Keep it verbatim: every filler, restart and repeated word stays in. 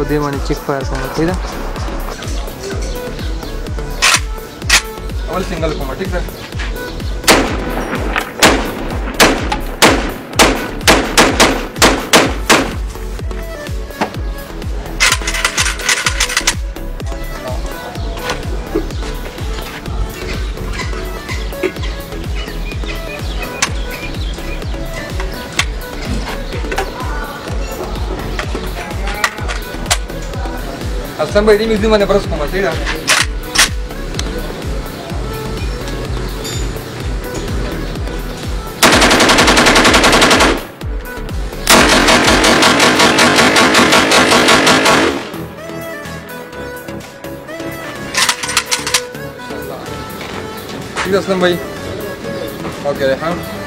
दे मैंने चिक फायर को ठीक है अवल सिंगल को ठीक है Asam ini mesti mana beras koma tidak? Tidak Asam bayi. Oke deh,